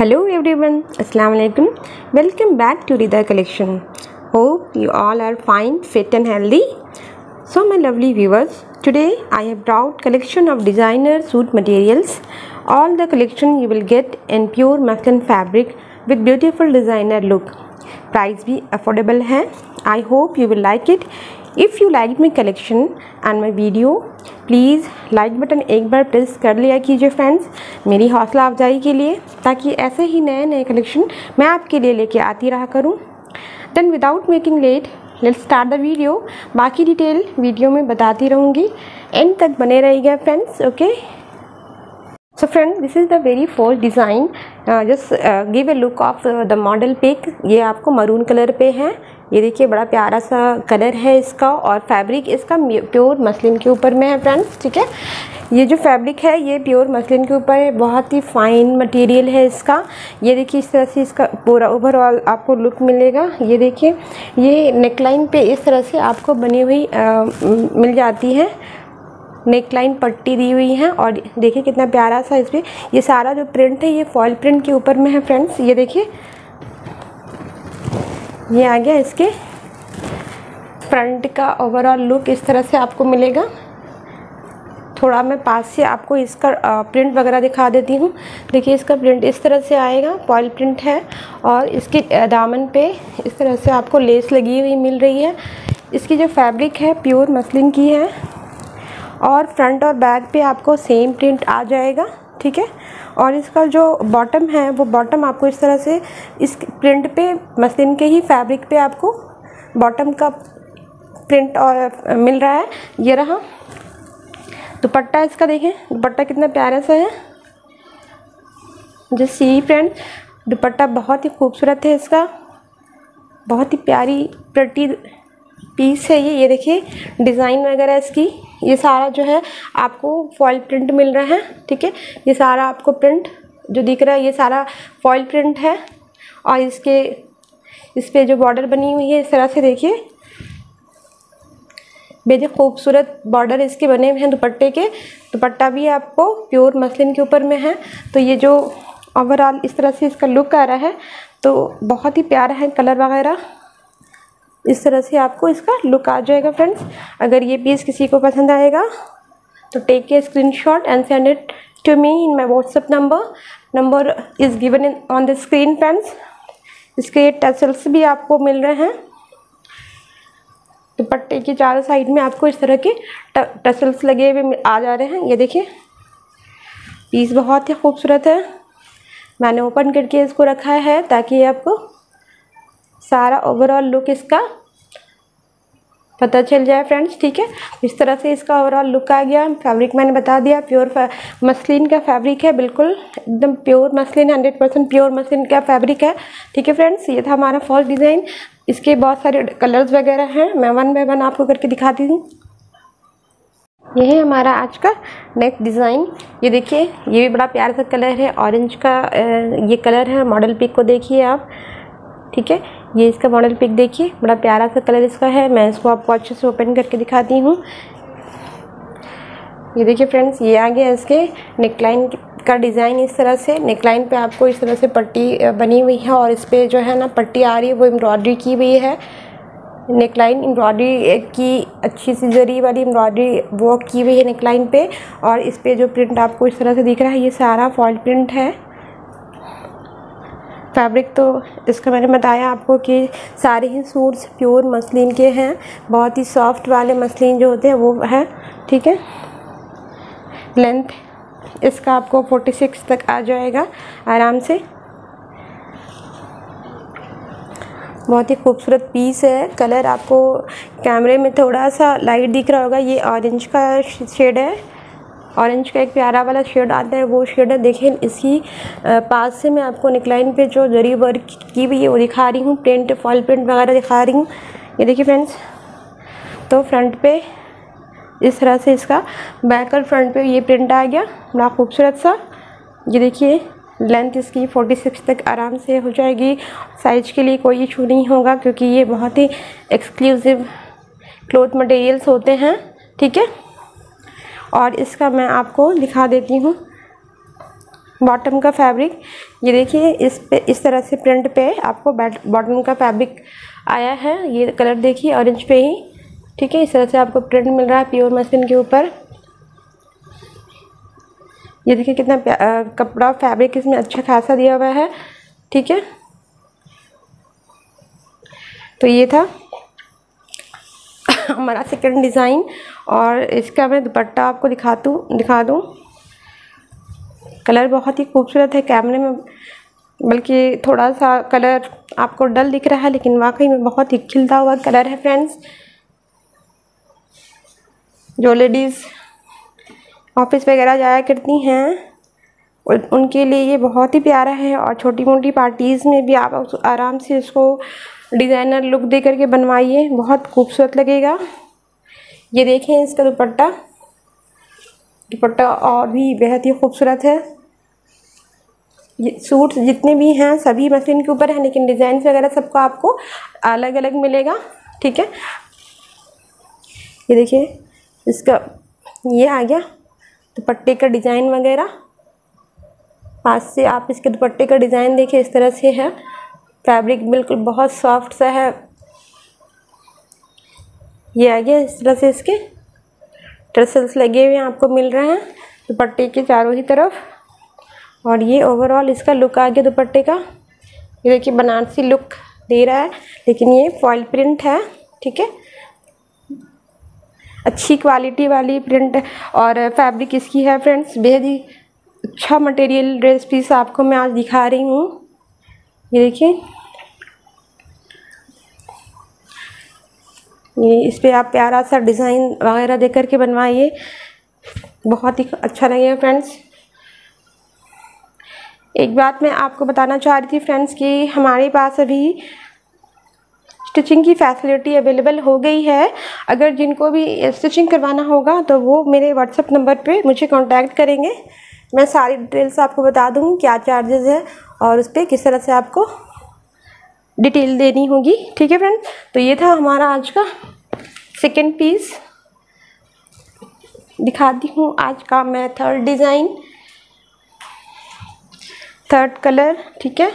Hello everyone, Assalamu alaikum. Welcome back to Rida Collection. Hope you all are fine, fit and healthy. So my lovely viewers, today I have brought collection of designer suit materials. All the collection you will get in pure muslin fabric with beautiful designer look. Price भी affordable है. I hope you will like it. If you like my collection and my video, please like button एक बार press कर लिया कीजिए friends, मेरी हौसला अफजाई के लिए, ताकि ऐसे ही नए नए कलेक्शन मैं आपके लिए लेके आती रहा करूं। Then without making let let's start the video. बाकी डिटेल वीडियो में बताती रहूँगी, एंड तक बने रहिएगा friends. Okay, so friends, this is the very first design. Just give a look of the model pic. ये आपको मरून कलर पे है। ये देखिए बड़ा प्यारा सा कलर है इसका, और फैब्रिक इसका प्योर मसलिन के ऊपर में है फ्रेंड्स। ठीक है, ये जो फैब्रिक है ये प्योर मसलिन के ऊपर है, बहुत ही फाइन मटेरियल है इसका। ये देखिए इस तरह से इसका पूरा ओवरऑल आपको लुक मिलेगा। ये देखिए ये नेकलाइन पे इस तरह से आपको बनी हुई मिल जाती है, नेकलाइन पट्टी दी हुई है। और देखिए कितना प्यारा सा इस पर ये सारा जो प्रिंट है ये फॉयल प्रिंट के ऊपर में है फ्रेंड्स। ये देखिए ये आ गया इसके फ्रंट का ओवरऑल लुक, इस तरह से आपको मिलेगा। थोड़ा मैं पास से आपको इसका प्रिंट वगैरह दिखा देती हूँ। देखिए इसका प्रिंट इस तरह से आएगा, फॉयल प्रिंट है, और इसके दामन पे इस तरह से आपको लेस लगी हुई मिल रही है। इसकी जो फैब्रिक है प्योर मसलिन की है, और फ्रंट और बैक पे आपको सेम प्रिंट आ जाएगा। ठीक है, और इसका जो बॉटम है वो बॉटम आपको इस तरह से इस प्रिंट पे मसलिन के ही फैब्रिक पे आपको बॉटम का प्रिंट और मिल रहा है। ये रहा दुपट्टा इसका, देखें दुपट्टा कितना प्यारा सा है। जो सी फ्रेंड दुपट्टा बहुत ही खूबसूरत है इसका, बहुत ही प्यारी प्रटी पीस है ये देखिए डिज़ाइन वगैरह इसकी, ये सारा जो है आपको फॉयल प्रिंट मिल रहा है। ठीक है, ये सारा आपको प्रिंट जो दिख रहा है ये सारा फॉयल प्रिंट है, और इस पे जो बॉर्डर बनी हुई है इस तरह से देखिए बेहद खूबसूरत बॉर्डर इसके बने हुए हैं दुपट्टे के। दुपट्टा भी आपको प्योर मसलिन के ऊपर में है। तो ये जो ओवरऑल इस तरह से इसका लुक आ रहा है तो बहुत ही प्यारा है, कलर वगैरह इस तरह से आपको इसका लुक आ जाएगा फ्रेंड्स। अगर ये पीस किसी को पसंद आएगा तो take a screenshot and send it to me in my WhatsApp number is given in on the screen friends. इसके टसल्स भी आपको मिल रहे हैं, दुपट्टे के चारों साइड में आपको इस तरह के टसल्स लगे हुए आ जा रहे हैं। ये देखिए पीस बहुत ही खूबसूरत है, मैंने ओपन करके इसको रखा है ताकि आपको सारा ओवरऑल लुक इसका पता चल जाए फ्रेंड्स। ठीक है, इस तरह से इसका ओवरऑल लुक आ गया। फैब्रिक मैंने बता दिया प्योर मसलिन का फैब्रिक है, बिल्कुल एकदम प्योर मसलिन, 100% प्योर मसलिन का फैब्रिक है। ठीक है फ्रेंड्स, ये था हमारा फर्स्ट डिज़ाइन। इसके बहुत सारे कलर्स वगैरह हैं, मैं वन बाय वन आपको करके दिखाती हूँ। ये है हमारा आज का नेक्स्ट डिज़ाइन। ये देखिए ये भी बड़ा प्यारा सा कलर है, ऑरेंज का ये कलर है। मॉडल पिक को देखिए आप। ठीक है, ये इसका मॉडल पिक देखिए, बड़ा प्यारा सा कलर इसका है। मैं इसको आपको अच्छे से ओपन करके दिखाती हूँ। ये देखिए फ्रेंड्स, ये आ गया इसके नेकलाइन का डिज़ाइन। इस तरह से नेकलाइन पे आपको इस तरह से पट्टी बनी हुई है, और इस पर जो है ना पट्टी आ रही है वो एम्ब्रॉयडरी की हुई है। नेकलाइन एम्ब्रॉयडरी की अच्छी सी जरी वाली एम्ब्रॉयडरी वर्क की हुई है नेकलाइन पे, और इस पर जो प्रिंट आपको इस तरह से दिख रहा है ये सारा फॉयल प्रिंट है। फैब्रिक तो इसका मैंने बताया आपको कि सारे ही सूट्स प्योर मसलिन के हैं, बहुत ही सॉफ्ट वाले मसलिन जो होते हैं वो है। ठीक है, लेंथ इसका आपको 46 तक आ जाएगा आराम से। बहुत ही खूबसूरत पीस है। कलर आपको कैमरे में थोड़ा सा लाइट दिख रहा होगा, ये ऑरेंज का शेड है। ऑरेंज का एक प्यारा वाला शेड आता है, वो शेड है। देखिए इसकी पास से मैं आपको नेकलाइन पे जो जरी वर्क की हुई है वो दिखा रही हूँ, प्रिंट फॉल प्रिंट वगैरह दिखा रही हूँ। ये देखिए फ्रेंड्स, तो फ्रंट पे इस तरह से इसका बैक और फ्रंट पे ये प्रिंट आ गया, बड़ा खूबसूरत सा। ये देखिए लेंथ इसकी 46 तक आराम से हो जाएगी। साइज के लिए कोई इशू नहीं होगा, क्योंकि ये बहुत ही एक्सक्लूसिव क्लॉथ मटेरियल्स होते हैं। ठीक है, और इसका मैं आपको दिखा देती हूँ बॉटम का फैब्रिक। ये देखिए इस पे इस तरह से प्रिंट पे आपको बॉटम का फैब्रिक आया है। ये कलर देखिए ऑरेंज पे ही, ठीक है। इस तरह से आपको प्रिंट मिल रहा है प्योर मसलिन के ऊपर। ये देखिए कितना कपड़ा फैब्रिक इसमें अच्छा खासा दिया हुआ है, ठीक है। तो ये था हमारा सेकंड डिज़ाइन, और इसका मैं दुपट्टा आपको दिखा दूँ। कलर बहुत ही खूबसूरत है कैमरे में, बल्कि थोड़ा सा कलर आपको डल दिख रहा है, लेकिन वाकई में बहुत ही खिलता हुआ कलर है फ्रेंड्स। जो लेडीज़ ऑफिस वगैरह जाया करती हैं उनके लिए ये बहुत ही प्यारा है, और छोटी मोटी पार्टीज़ में भी आप आराम से इसको डिज़ाइनर लुक दे करके बनवाइए, बहुत खूबसूरत लगेगा। ये देखें इसका दुपट्टा और भी बेहद ही खूबसूरत है। ये सूट जितने भी हैं सभी मशीन के ऊपर है, लेकिन डिज़ाइन वगैरह सबको आपको अलग अलग मिलेगा, ठीक है। ये देखिए इसका ये आ गया दुपट्टे का डिज़ाइन वगैरह। पास से आप इसके दुपट्टे का डिज़ाइन देखिए, इस तरह से है। फैब्रिक बिल्कुल बहुत सॉफ्ट सा है। ये आ गया इस तरह से, इसके टर्सल्स लगे हुए आपको मिल रहे हैं दुपट्टे के चारों ही तरफ। और ये ओवरऑल इसका लुक आ गया दुपट्टे का। ये देखिए बनारसी लुक दे रहा है, लेकिन ये फॉइल प्रिंट है, ठीक है। अच्छी क्वालिटी वाली प्रिंट और फैब्रिक इसकी है फ्रेंड्स। बेहद ही अच्छा मटेरियल ड्रेस पीस आपको मैं आज दिखा रही हूँ। ये देखिए ये इस पे आप प्यारा सा डिज़ाइन वगैरह दे करके बनवाइए, बहुत ही अच्छा लगेगा फ्रेंड्स। एक बात मैं आपको बताना चाह रही थी फ्रेंड्स कि हमारे पास अभी स्टिचिंग की फैसिलिटी अवेलेबल हो गई है। अगर जिनको भी स्टिचिंग करवाना होगा तो वो मेरे व्हाट्सएप नंबर पे मुझे कांटेक्ट करेंगे। मैं सारी डिटेल्स आपको बता दूँगी, क्या चार्जेस है और उस पर किस तरह से आपको डिटेल देनी होगी, ठीक है फ्रेंड्स। तो ये था हमारा आज का सेकंड पीस। दिखाती हूँ आज का मैं थर्ड डिज़ाइन, थर्ड कलर, ठीक है।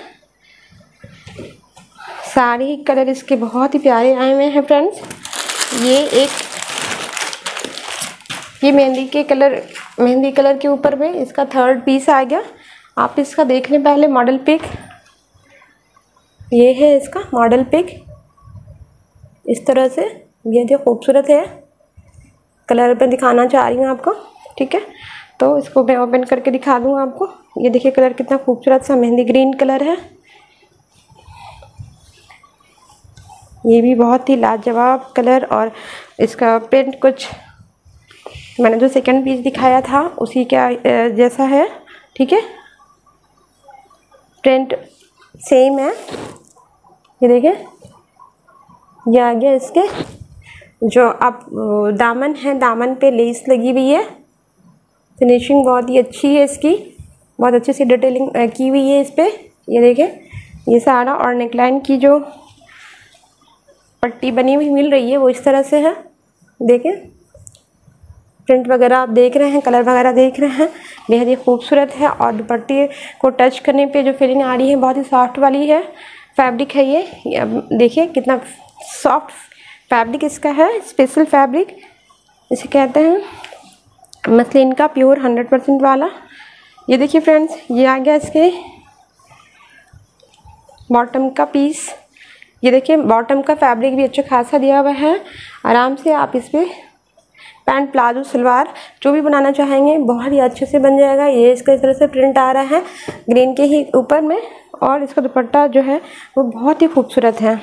सारे कलर इसके बहुत ही प्यारे आए हुए हैं फ्रेंड्स। ये मेहंदी कलर के ऊपर में इसका थर्ड पीस आ गया। आप इसका देख लें पहले मॉडल पिक। ये है इसका मॉडल पिक, इस तरह से बेहद ही खूबसूरत है। कलर पे दिखाना चाह रही हूँ आपको, ठीक है। तो इसको मैं ओपन करके दिखा दूँ आपको। ये देखिए कलर कितना खूबसूरत सा मेहंदी ग्रीन कलर है। ये भी बहुत ही लाजवाब कलर, और इसका प्रिंट कुछ मैंने जो सेकंड पीस दिखाया था उसी का जैसा है, ठीक है। प्रिंट सेम है। ये देखिए ये आ गया इसके जो आप दामन है, दामन पे लेस लगी हुई है। फिनिशिंग बहुत ही अच्छी है इसकी, बहुत अच्छी सी डिटेलिंग की हुई है इस पर। ये देखिए ये सारा, और नेकलाइन की जो पट्टी बनी हुई मिल रही है वो इस तरह से है। देखें प्रिंट वगैरह आप देख रहे हैं, कलर वगैरह देख रहे हैं, बेहद ही खूबसूरत है। और दुपट्टे को टच करने पे जो फीलिंग आ रही है बहुत ही सॉफ्ट वाली है फैब्रिक है ये। अब देखिए कितना सॉफ्ट फैब्रिक इसका है, स्पेशल फैब्रिक इसे कहते हैं, मसलिन का प्योर 100% वाला। ये देखिए फ्रेंड्स ये आ गया इसके बॉटम का पीस। ये देखिए बॉटम का फैब्रिक भी अच्छा खासा दिया हुआ है। आराम से आप इस पर पैंट, प्लाजो, सलवार जो भी बनाना चाहेंगे बहुत ही अच्छे से बन जाएगा। ये इसका इस तरह से प्रिंट आ रहा है ग्रीन के ही ऊपर में, और इसका दुपट्टा जो है वो बहुत ही खूबसूरत है।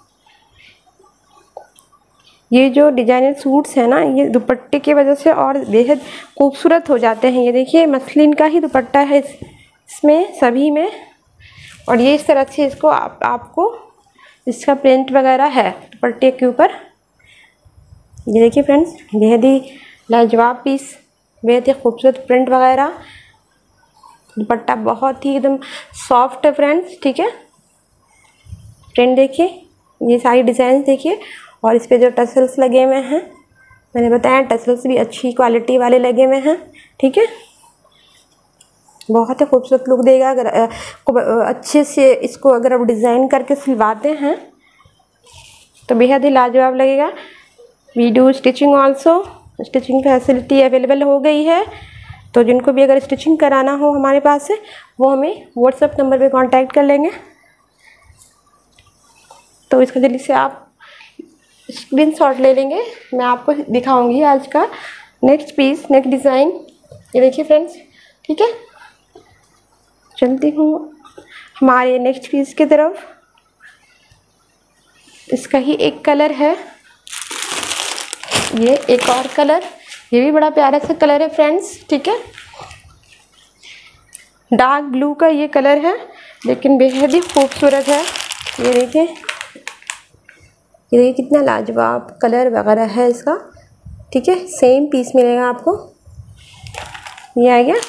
ये जो डिजाइनर सूट्स है ना, ये दुपट्टे की वजह से और बेहद खूबसूरत हो जाते हैं। ये देखिए मसलिन का ही दुपट्टा है इसमें सभी में, और ये इस तरह से इसको आपको इसका प्रिंट वगैरह है दुपट्टे के ऊपर। ये देखिए फ्रेंड्स बेहद ही लाजवाब पीस, बेहद ही खूबसूरत प्रिंट वगैरह। दुपट्टा बहुत ही एकदम सॉफ्ट है फ्रेंड्स, ठीक है। प्रिंट देखिए, ये सारी डिज़ाइन देखिए, और इस पे जो टसल्स लगे हुए हैं मैंने बताया टसल्स भी अच्छी क्वालिटी वाले लगे हुए हैं, ठीक है। बहुत ही खूबसूरत लुक देगा। अगर अच्छे से इसको अगर आप डिज़ाइन करके सिलवाते हैं तो बेहद ही लाजवाब लगेगा। We do stitching also, stitching facility available हो गई है। तो जिनको भी अगर स्टिचिंग कराना हो हमारे पास से, वो हमें व्हाट्सएप नंबर पे कांटेक्ट कर लेंगे। तो इसका जल्दी से आप स्क्रीनशॉट ले लेंगे। मैं आपको दिखाऊंगी आज का नेक्स्ट पीस, नेक्स्ट डिज़ाइन। ये देखिए फ्रेंड्स, ठीक है। चलती हूँ हमारे नेक्स्ट पीस की तरफ। इसका ही एक कलर है, ये एक और कलर, ये भी बड़ा प्यारा सा कलर है फ्रेंड्स, ठीक है। डार्क ब्लू का ये कलर है, लेकिन बेहद ही खूबसूरत है। ये देखिए, ये देखिए कितना लाजवाब कलर वगैरह है इसका, ठीक है। सेम पीस मिलेगा आपको। ये आ गया,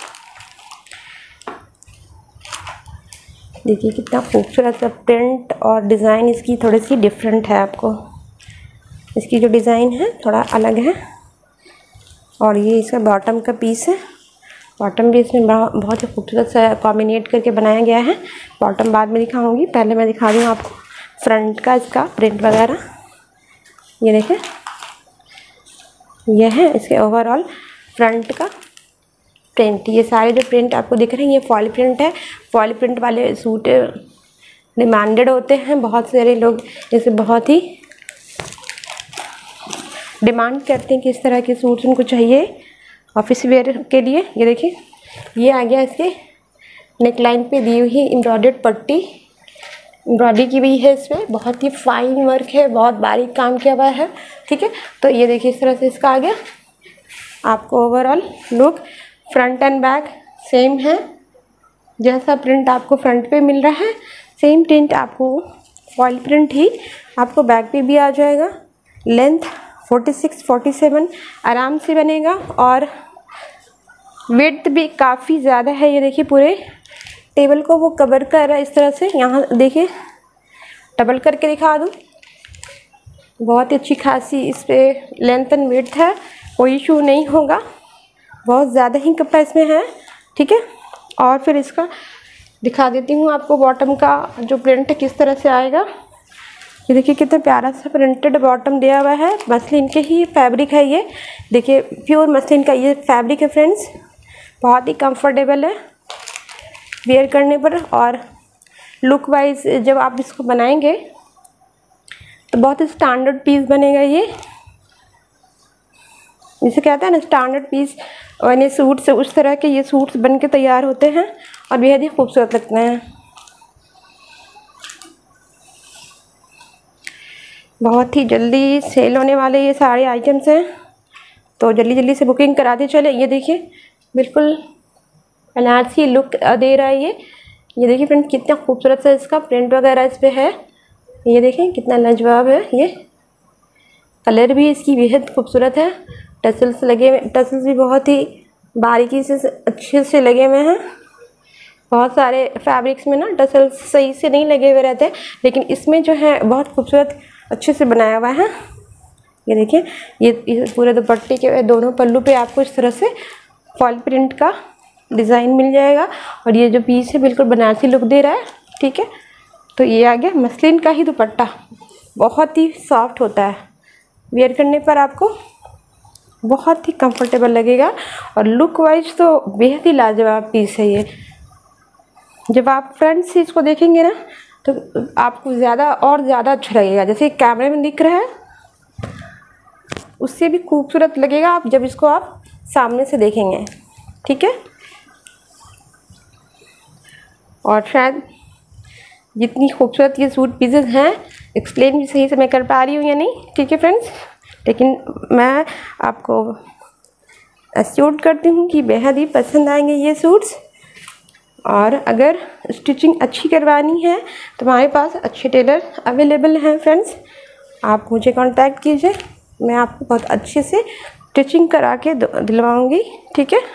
देखिए कितना खूबसूरत सा प्रिंट और डिज़ाइन इसकी थोड़ी सी डिफरेंट है। आपको इसकी जो डिज़ाइन है थोड़ा अलग है। और ये इसका बॉटम का पीस है। बॉटम भी इसमें बहुत ही खूबसूरत सा कॉम्बिनेट करके बनाया गया है। बॉटम बाद में दिखाऊंगी, पहले मैं दिखा दूँ आपको फ्रंट का इसका प्रिंट वगैरह। ये देखें, यह है इसके ओवरऑल फ्रंट का प्रिंट। ये सारे जो प्रिंट आपको दिख रहे हैं ये फॉइल प्रिंट है। फॉइल प्रिंट वाले सूट डिमांडेड होते हैं, बहुत सारे लोग इसे बहुत ही डिमांड करते हैं कि इस तरह के सूट्स उनको चाहिए ऑफिस वेयर के लिए। ये देखिए, ये आ गया इसके नेक लाइन पे दी हुई एम्ब्रॉयडर्ड पट्टी, एम्ब्रॉयडरी की हुई है। इसमें बहुत ही फाइन वर्क है, बहुत बारीक काम किया हुआ है, ठीक है। तो ये देखिए इस तरह से इसका आ गया। आपको overall look front and back same है। जैसा प्रिंट आपको फ्रंट पे मिल रहा है, सेम प्रिंट आपको फॉइल प्रिंट ही आपको बैक पे भी आ जाएगा। लेंथ 46-47 आराम से बनेगा और विड्थ भी काफ़ी ज़्यादा है। ये देखिए पूरे टेबल को वो कवर कर रहा है इस तरह से। यहाँ देखिए, डबल करके दिखा दूँ, बहुत ही अच्छी खासी इस पर लेंथ एंड विड्थ है, कोई इशू नहीं होगा। बहुत ज़्यादा ही कपड़ा इसमें है, ठीक है। और फिर इसका दिखा देती हूँ आपको बॉटम का जो प्रिंट किस तरह से आएगा। ये देखिए कितना प्यारा सा प्रिंटेड बॉटम दिया हुआ है। मसलिन के ही फैब्रिक है ये, देखिए प्योर मसलिन का ये फैब्रिक है फ्रेंड्स। बहुत ही कंफर्टेबल है वेयर करने पर। और लुक वाइज जब आप इसको बनाएंगे तो बहुत ही स्टैंडर्ड पीस बनेगा ये। जिसे कहते हैं ना स्टैंडर्ड पीस, और ये सूट से उस तरह के ये सूट्स बन के तैयार होते हैं और बेहद ही खूबसूरत लगते हैं। बहुत ही जल्दी सेल होने वाले ये सारे आइटम्स हैं, तो जल्दी जल्दी से बुकिंग कराते चले। ये देखिए बिल्कुल बनारसी लुक दे रहा है ये देखिए फ्रेंड, कितना खूबसूरत सा इसका प्रिंट वगैरह इस पर है। ये देखें कितना लाजवाब है। ये कलर भी इसकी बेहद खूबसूरत है। टसल्स लगे हुए, टसल्स भी बहुत ही बारीकी से अच्छे से लगे हुए हैं। बहुत सारे फैब्रिक्स में ना टसल्स सही से नहीं लगे हुए रहते, लेकिन इसमें जो है बहुत खूबसूरत अच्छे से बनाया हुआ है। ये देखिए, ये पूरे दुपट्टे के दोनों पल्लू पे आपको इस तरह से फॉइल प्रिंट का डिज़ाइन मिल जाएगा। और ये जो पीस है बिल्कुल बनारसी लुक दे रहा है, ठीक है। तो ये आ गया मसलिन का ही दुपट्टा, बहुत ही सॉफ्ट होता है, वेयर करने पर आपको बहुत ही कंफर्टेबल लगेगा। और लुक वाइज तो बेहद ही लाजवाब पीस है ये। जब आप फ्रंट से इसको देखेंगे ना तो आपको ज़्यादा और ज़्यादा अच्छा लगेगा। जैसे कैमरे में दिख रहा है उससे भी खूबसूरत लगेगा आप जब इसको आप सामने से देखेंगे, ठीक है। और शायद जितनी खूबसूरत ये सूट पीसेस हैं, एक्सप्लेन भी सही से मैं कर पा रही हूँ या नहीं, ठीक है फ्रेंड्स, लेकिन मैं आपको एश्योर करती हूँ कि बेहद ही पसंद आएंगे ये सूट्स। और अगर स्टिचिंग अच्छी करवानी है तो हमारे पास अच्छे टेलर अवेलेबल हैं फ्रेंड्स। आप मुझे कांटेक्ट कीजिए, मैं आपको बहुत अच्छे से स्टिचिंग करा के दिलवाऊँगी, ठीक है।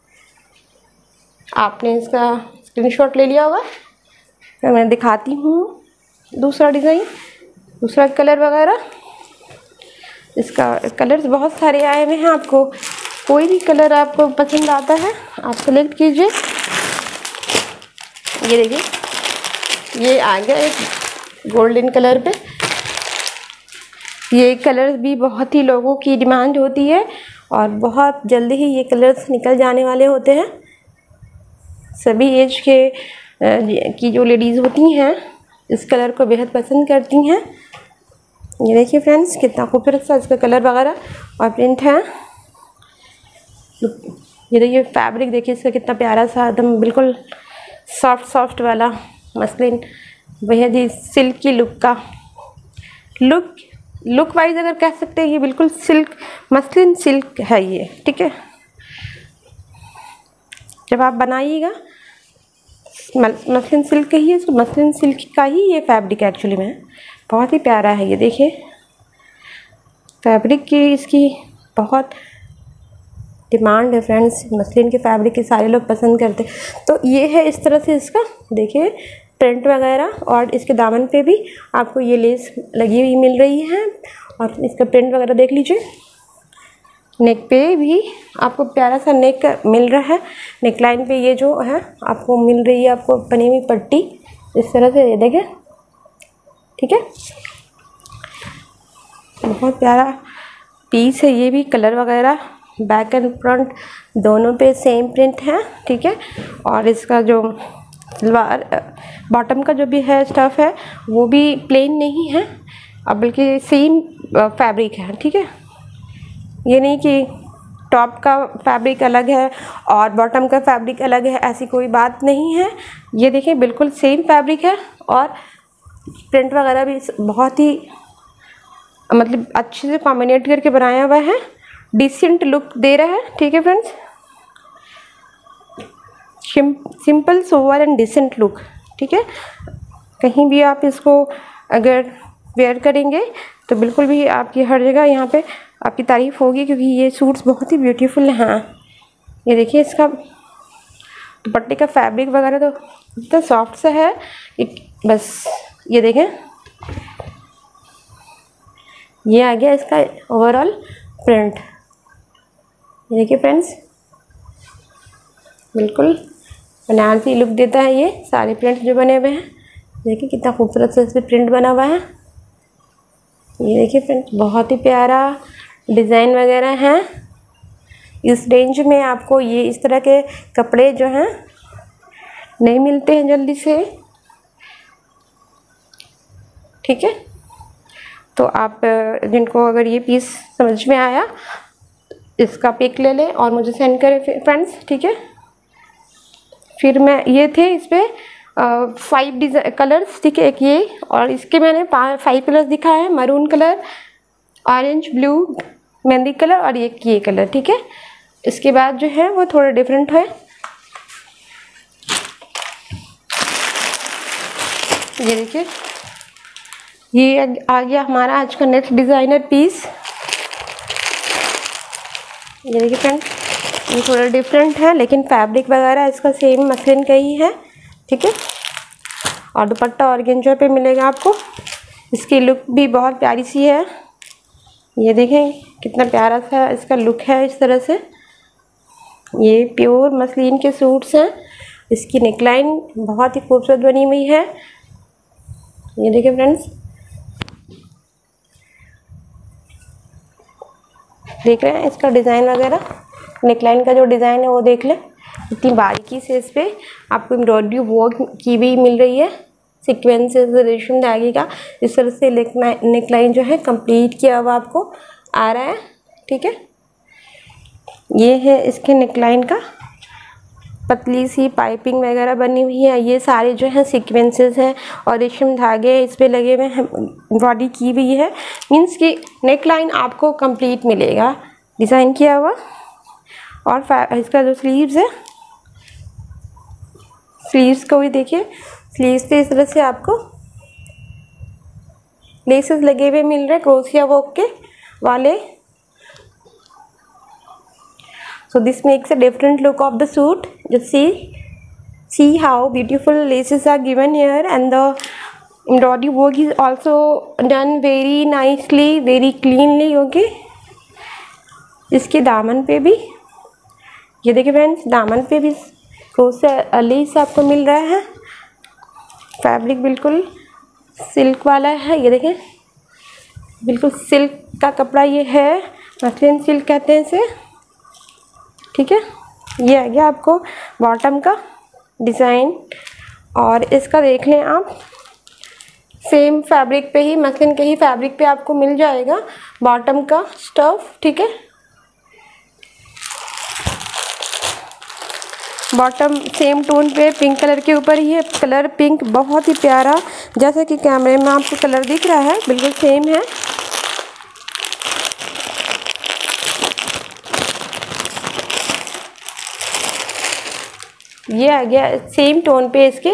आपने इसका स्क्रीनशॉट ले लिया होगा। फिर मैं दिखाती हूँ दूसरा डिज़ाइन, दूसरा कलर वगैरह। इसका कलर्स बहुत सारे आए हुए हैं, आपको कोई भी कलर आपको पसंद आता है आप सेलेक्ट कीजिए ये देखिए ये आ गया एक गोल्डन कलर पे। ये कलर भी बहुत ही लोगों की डिमांड होती है और बहुत जल्दी ही ये कलर्स निकल जाने वाले होते हैं। सभी एज के की जो लेडीज़ होती हैं इस कलर को बेहद पसंद करती हैं। ये देखिए फ्रेंड्स कितना खूबसूरत सा इसका कलर वगैरह और प्रिंट है। ये देखिए फैब्रिक देखिए इसका कितना प्यारा सा एकदम बिल्कुल सॉफ्ट वाला मसलिन, बेहद ही सिल्क की लुक का लुक वाइज अगर कह सकते हैं ये बिल्कुल सिल्क मसलिन सिल्क है ये, ठीक है। जब आप बनाइएगा मसलिन सिल्क ही है, इसको मसलिन सिल्क का ही ये फैब्रिक एक्चुअली में बहुत ही प्यारा है। ये देखिए फैब्रिक की इसकी बहुत डिमांड है फ्रेंड्स, मसलिन के फैब्रिक के सारे लोग पसंद करते हैं। तो ये है इस तरह से इसका देखिए प्रिंट वगैरह, और इसके दामन पे भी आपको ये लेस लगी हुई मिल रही है और इसका प्रिंट वगैरह देख लीजिए। नेक पे भी आपको प्यारा सा नेक मिल रहा है। नेक लाइन पे ये जो है आपको मिल रही है आपको बनी हुई पट्टी इस तरह से, ये देखें, ठीक है। बहुत प्यारा पीस है ये भी, कलर वगैरह बैक एंड फ्रंट दोनों पे सेम प्रिंट है, ठीक है। और इसका जो सलवार बॉटम का जो भी है स्टफ़ है वो भी प्लेन नहीं है, अब बल्कि सेम फैब्रिक है, ठीक है। ये नहीं कि टॉप का फैब्रिक अलग है और बॉटम का फैब्रिक अलग है, ऐसी कोई बात नहीं है। ये देखिए बिल्कुल सेम फैब्रिक है और प्रिंट वगैरह भी बहुत ही मतलब अच्छे से कॉम्बिनेट करके बनाया हुआ है, डिसेंट लुक दे रहा है, ठीक है friends. Simple sober and decent look, ठीक है। कहीं भी आप इसको अगर वेयर करेंगे तो बिल्कुल भी आपकी हर जगह यहाँ पे आपकी तारीफ़ होगी, क्योंकि ये सूट्स बहुत ही ब्यूटीफुल हैं। ये देखिए इसका दुपट्टे का फैब्रिक वगैरह तो इतना सॉफ्ट सा है बस। ये देखें ये आ गया इसका ओवरऑल प्रिंट। ये देखिए फ्रेंड्स बिल्कुल बनारसी लुक देता है ये सारे प्रिंट जो बने हुए हैं। देखिए कितना खूबसूरत से इस पर प्रिंट बना हुआ है। ये देखिए फ्रेंड्स बहुत ही प्यारा डिज़ाइन वगैरह हैं। इस रेंज में आपको ये इस तरह के कपड़े जो हैं नहीं मिलते हैं जल्दी से, ठीक है। तो आप जिनको अगर ये पीस समझ में आया इसका पिक ले लें और मुझे सेंड करें फ्रेंड्स, ठीक है। फिर मैं ये थे इस पर 5 डिज़ाइन कलर्स, ठीक है। एक ये और इसके मैंने 5 कलर्स दिखाए हैं, maroon colour, orange, blue, mehndi colour और एक ये कलर, ठीक है। इसके बाद जो है वो थोड़ा डिफरेंट है। ये देखिए ये आ गया हमारा आज का नेक्स्ट डिज़ाइनर पीस। ये देखिए फ्रेंड्स ये थोड़ा डिफरेंट है लेकिन फैब्रिक वगैरह इसका सेम मसलिन का ही है, ठीक है। और दुपट्टा ऑर्गेन्जा पे मिलेगा आपको। इसकी लुक भी बहुत प्यारी सी है। ये देखें कितना प्यारा सा इसका लुक है। इस तरह से ये प्योर मसलिन के सूट्स हैं। इसकी नेकलाइन बहुत ही खूबसूरत बनी हुई है। ये देखिए फ्रेंड्स देख रहे हैं इसका डिज़ाइन वगैरह, नेकलाइन का जो डिज़ाइन है वो देख लें। इतनी बारीकी से इस पर आपको एम्ब्रॉयडरी वर्क की भी मिल रही है, सीक्वेंसेस रेशम धागे का। इस तरह से नेकलाइन जो है कंप्लीट किया हुआ आपको आ रहा है, ठीक है। ये है इसके नेकलाइन का, पतली सी पाइपिंग वगैरह बनी हुई है। ये सारे जो है सीक्वेंसेस हैं और रेशम धागे इस पे लगे हुए हैं, बॉडी की हुई है। मीन्स कि नेकलाइन आपको कंप्लीट मिलेगा डिज़ाइन किया हुआ। और इसका जो स्लीव्स है, स्लीव्स को भी देखिए, स्लीव्स पे इस तरह से आपको लेसेस लगे हुए मिल रहे हैं क्रोशिया वर्क के वाले। So this makes a different look of the suit. Just see how beautiful laces are given here, and the embroidery work is also done very nicely, very cleanly, okay. इसके दामन पे भी ये देखिए friends, दामन पे भी क्रोशिया लेस आपको मिल रहा है फैब्रिक बिल्कुल सिल्क वाला है, ये देखें बिल्कुल सिल्क का कपड़ा ये है, मसलिन सिल्क कहते हैं इसे, ठीक है। ये आ गया आपको बॉटम का डिज़ाइन। और इसका देख लें आप, सेम फैब्रिक पे ही, मसलिन के ही फैब्रिक पे आपको मिल जाएगा बॉटम का स्टफ, ठीक है। बॉटम सेम टोन पे पिंक कलर के ऊपर ही है, कलर पिंक बहुत ही प्यारा, जैसा कि कैमरे में आपको कलर दिख रहा है बिल्कुल सेम है। ये आ गया सेम टोन पे इसके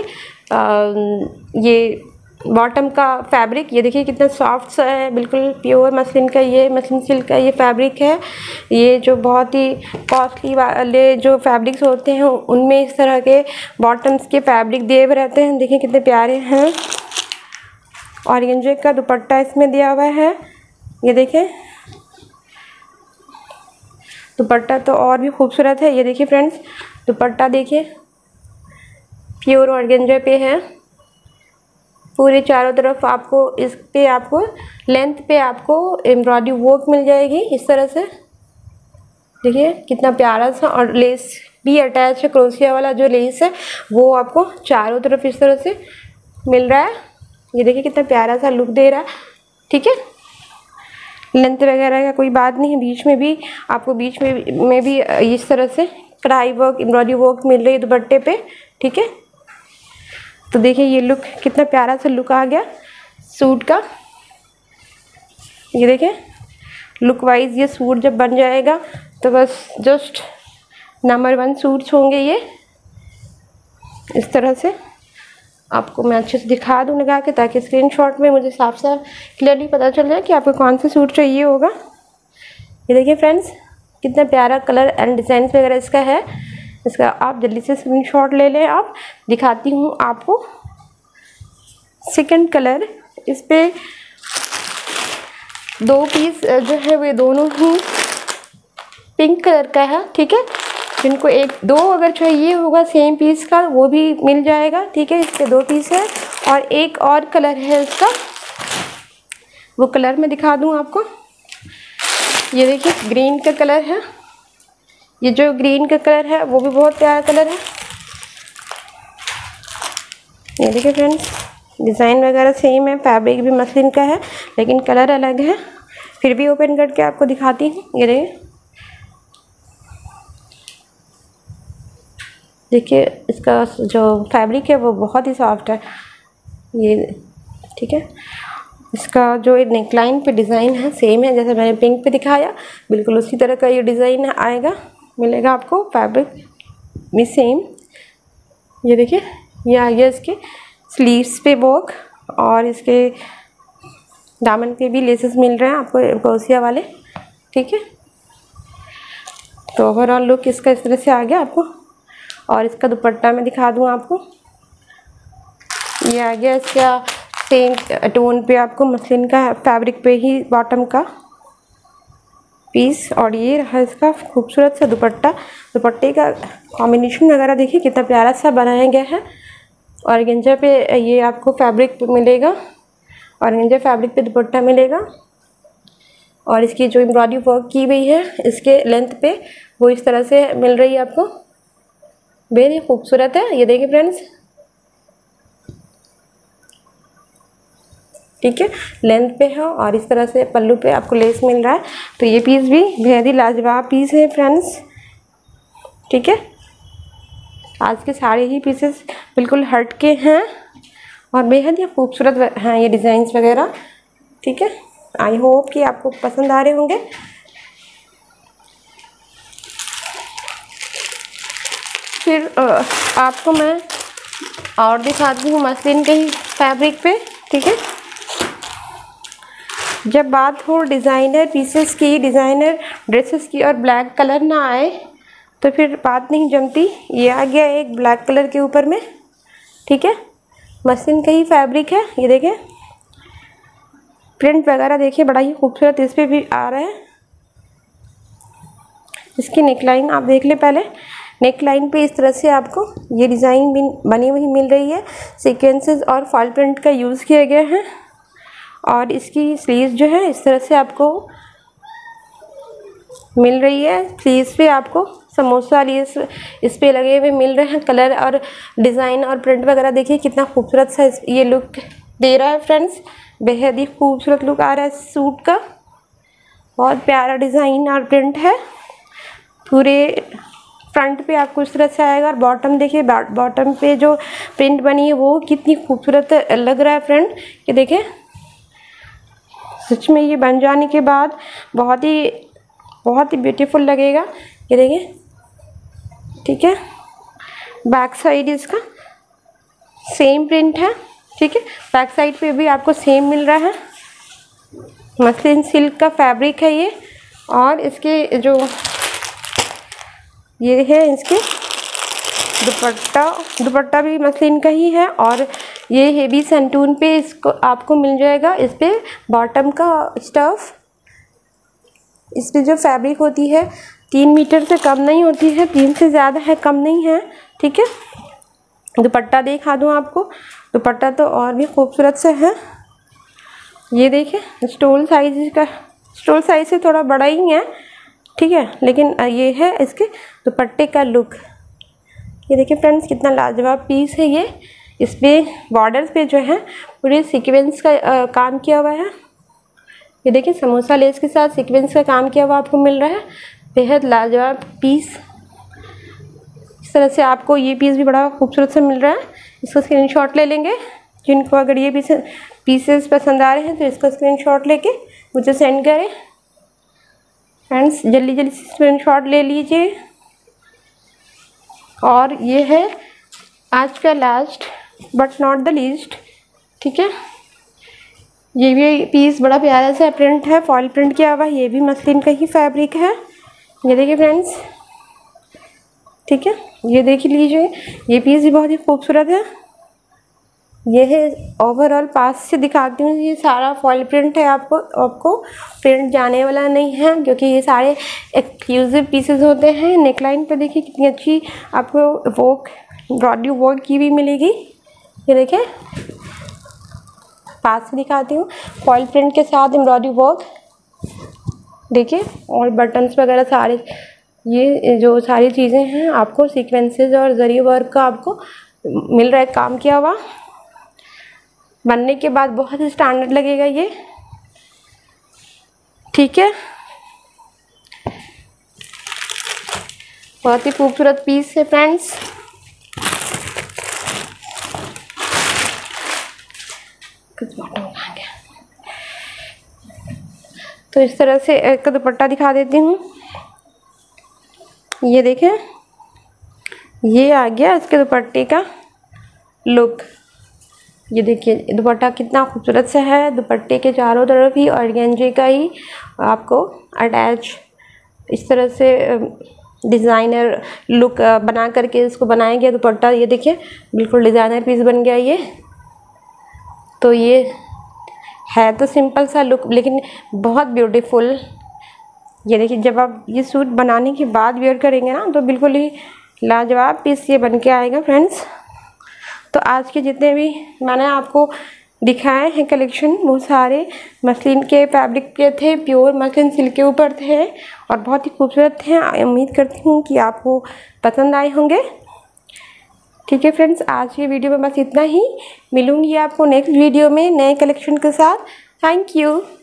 ये बॉटम का फैब्रिक, ये देखिए कितना सॉफ्ट सा है, बिल्कुल प्योर मसलिन का, ये मसलिन सिल्क का ये फैब्रिक है। ये जो बहुत ही कॉस्टली वाले जो फैब्रिक्स होते हैं उनमें इस तरह के बॉटम्स के फैब्रिक दिए हुए रहते हैं, देखिए कितने प्यारे हैं। ऑरेंज का दुपट्टा इसमें दिया हुआ है, ये देखें दुपट्टा तो और भी खूबसूरत है। ये देखिए फ्रेंड्स, दुपट्टा देखिए प्योर ऑर्गेन्जा पे है, पूरे चारों तरफ आपको इस पे आपको लेंथ पे आपको एम्ब्रॉयडरी वर्क मिल जाएगी इस तरह से, देखिए कितना प्यारा सा। और लेस भी अटैच है, क्रोशिया वाला जो लेस है वो आपको चारों तरफ इस तरह से मिल रहा है, ये देखिए कितना प्यारा सा लुक दे रहा है, ठीक है। लेंथ वगैरह का कोई बात नहीं है, बीच में भी आपको बीच में भी इस तरह से कढ़ाई वर्क एम्ब्रॉयडरी वर्क मिल रही है दुपट्टे पे, ठीक है। तो देखिए ये लुक कितना प्यारा सा लुक आ गया सूट का, ये देखें लुक वाइज ये सूट जब बन जाएगा तो बस जस्ट नंबर 1 सूट्स होंगे ये। इस तरह से आपको मैं अच्छे से दिखा दूँ लगा के, ताकि स्क्रीनशॉट में मुझे साफ साफ क्लियरली पता चल जाए कि आपको कौन सा सूट चाहिए होगा। ये देखिए फ्रेंड्स कितना प्यारा कलर एंड डिज़ाइन वगैरह इसका है, इसका आप जल्दी से स्क्रीनशॉट ले लें। आप दिखाती हूँ आपको सेकंड कलर, इस पे 2 पीस जो है वे दोनों ही पिंक कलर का है, ठीक है। जिनको 1-2 अगर चाहिए होगा सेम पीस का वो भी मिल जाएगा, ठीक है। इस पे 2 पीस है और एक और कलर है इसका, वो कलर मैं दिखा दूँ आपको। ये देखिए ग्रीन का कलर है, ये जो ग्रीन का कलर है वो भी बहुत प्यारा कलर है। ये देखिए फ्रेंड्स डिज़ाइन वगैरह सेम है, फैब्रिक भी मसलिन का है लेकिन कलर अलग है, फिर भी ओपन करके आपको दिखाती हूँ। ये देखिए इसका जो फैब्रिक है वो बहुत ही सॉफ्ट है, ये ठीक है। इसका जो नेकलाइन पे डिज़ाइन है सेम है, जैसे मैंने पिंक पे दिखाया बिल्कुल उसी तरह का ये डिज़ाइन आएगा, मिलेगा आपको फैब्रिक भी सेम। ये देखिए ये आ गया इसके स्लीव्स पे वर्क और इसके दामन पे भी लेसेस मिल रहे हैं आपको क्रोशिया वाले, ठीक है। तो ओवरऑल लुक इसका इस तरह से आ गया आपको। और इसका दुपट्टा मैं दिखा दूँ आपको, ये आ गया इसका सेम टोन पे आपको मसलिन का फैब्रिक पे ही बॉटम का पीस, और ये रहा इसका खूबसूरत सा दुपट्टा। दुपट्टे का कॉम्बिनेशन वगैरह देखिए कितना प्यारा सा बनाया गया है। ऑर्गेन्जा पे ये आपको फैब्रिक मिलेगा, ऑर्गेन्जा फैब्रिक पे दुपट्टा मिलेगा और इसकी जो एम्ब्रॉयडरी वर्क की हुई है इसके लेंथ पे वो इस तरह से मिल रही है आपको, बेहद ही खूबसूरत है। ये देखिए फ्रेंड्स, ठीक है, लेंथ पे है और इस तरह से पल्लू पे आपको लेस मिल रहा है। तो ये पीस भी बेहद ही लाजवाब पीस है फ्रेंड्स, ठीक है। आज के सारे ही पीसेस बिल्कुल हट के हैं और बेहद ही खूबसूरत हैं ये डिज़ाइंस वगैरह, ठीक है। आई होप कि आपको पसंद आ रहे होंगे। फिर आपको मैं और दिखाती हूँ मसलिन के ही फैब्रिक पे, ठीक है। जब बात हो डिज़ाइनर पीसेस की, डिज़ाइनर ड्रेसेस की और ब्लैक कलर ना आए तो फिर बात नहीं जमती। ये आ गया एक ब्लैक कलर के ऊपर में, ठीक है, मसलिन का ही फैब्रिक है। ये देखें प्रिंट वगैरह देखिए बड़ा ही खूबसूरत इस पर भी आ रहा है। इसकी नेकलाइन आप देख लें पहले, नेक लाइन पे इस तरह से आपको ये डिज़ाइन बनी हुई मिल रही है। सीक्वेंसेस और फॉल प्रिंट का यूज़ किया गया है और इसकी स्लीव्स जो है इस तरह से आपको मिल रही है। स्लीव्स पे आपको समोसा लेस इस पे लगे हुए मिल रहे हैं। कलर और डिज़ाइन और प्रिंट वगैरह देखिए कितना खूबसूरत सा ये लुक दे रहा है फ्रेंड्स। बेहद ही खूबसूरत लुक आ रहा है सूट का। बहुत प्यारा डिज़ाइन और प्रिंट है। पूरे फ्रंट पे आपको इस तरह से आएगा और बॉटम देखिए, बॉटम पे जो प्रिंट बनी है वो कितनी खूबसूरत लग रहा है फ्रेंड। ये देखिए सच में ये बन जाने के बाद बहुत ही ब्यूटीफुल लगेगा। ये देखिए, ठीक है। बैक साइड इसका सेम प्रिंट है, ठीक है। बैक साइड पे भी आपको सेम मिल रहा है। मसलिन सिल्क का फैब्रिक है ये और इसके जो ये है इसके दुपट्टा भी मसलिन का ही है और ये हेवी सेंटून पे इसको आपको मिल जाएगा। इस पे बॉटम का स्टफ, इस पे जो फैब्रिक होती है 3 मीटर से कम नहीं होती है, 3 से ज़्यादा है, कम नहीं है, ठीक है। दुपट्टा दिखा दूँ आपको। दुपट्टा तो और भी खूबसूरत से है। ये देखिए स्टोल साइज से थोड़ा बड़ा ही है, ठीक है, लेकिन ये है इसके दुपट्टे का लुक। ये देखिए फ्रेंड्स कितना लाजवाब पीस है ये। इस पे बॉर्डर्स पे जो है पूरे सीक्वेंस का काम किया हुआ है। ये देखिए समोसा लेस के साथ सीक्वेंस का काम किया हुआ आपको मिल रहा है। बेहद लाजवाब पीस। इस तरह से आपको ये पीस भी बड़ा खूबसूरत से मिल रहा है। इसका स्क्रीनशॉट ले लेंगे। जिनको अगर ये पीसेस पसंद आ रहे हैं तो इसका स्क्रीनशॉट लेके मुझे सेंड करें। फ्रेंड्स जल्दी से स्क्रीनशॉट ले लीजिए। और ये है आज का last but not the least, ठीक है। ये भी पीस बड़ा प्यारा सा प्रिंट है, फॉल प्रिंट किया हुआ। ये भी मसलिन का ही फैब्रिक है। ये देखिए फ्रेंड्स, ठीक है। ये देख लीजिए, ये पीस भी बहुत ही खूबसूरत है। ये है ओवरऑल पास से दिखाती हूँ। ये सारा फॉल प्रिंट है। आपको प्रिंट जाने वाला नहीं है क्योंकि ये सारे एक्सक्लूसिव पीसेस होते हैं। नेकलाइन पे देखिए कितनी अच्छी आपको एम्ब्रॉयडरी वर्क की हुई मिलेगी। ये देखिए पास से दिखाती हूँ। फॉल प्रिंट के साथ एम्ब्रॉयडरी वर्क देखिए और बटन्स वगैरह सारे, ये जो सारी चीज़ें हैं आपको सीक्वेंसेस और जरी वर्क का आपको मिल रहा है काम किया हुआ। बनने के बाद बहुत ही स्टैंडर्ड लगेगा ये, ठीक है। बहुत ही खूबसूरत पीस है फ्रेंड्स। कुछ बॉटम कहाँ गया? तो इस तरह से एक दुपट्टा दिखा देती हूँ। ये देखें, ये आ गया इसके दुपट्टे का लुक। ये देखिए दुपट्टा कितना खूबसूरत सा है। दुपट्टे के चारों तरफ ही ऑर्गेन्जे का ही आपको अटैच इस तरह से डिज़ाइनर लुक बना करके इसको बनाया गया दुपट्टा। ये देखिए बिल्कुल डिज़ाइनर पीस बन गया ये। तो ये है तो सिंपल सा लुक लेकिन बहुत ब्यूटीफुल। ये देखिए जब आप ये सूट बनाने के बाद वेयर करेंगे ना तो बिल्कुल ही लाजवाब पीस ये बन के आएगा फ्रेंड्स। तो आज के जितने भी मैंने आपको दिखाए हैं कलेक्शन वो सारे मसलिन के फैब्रिक के थे, प्योर मसलिन सिल्क के ऊपर थे और बहुत ही खूबसूरत थे। उम्मीद करती हूँ कि आपको पसंद आए होंगे, ठीक है फ्रेंड्स। आज की वीडियो में बस इतना ही। मिलूँगी आपको नेक्स्ट वीडियो में नए कलेक्शन के साथ। Thank you.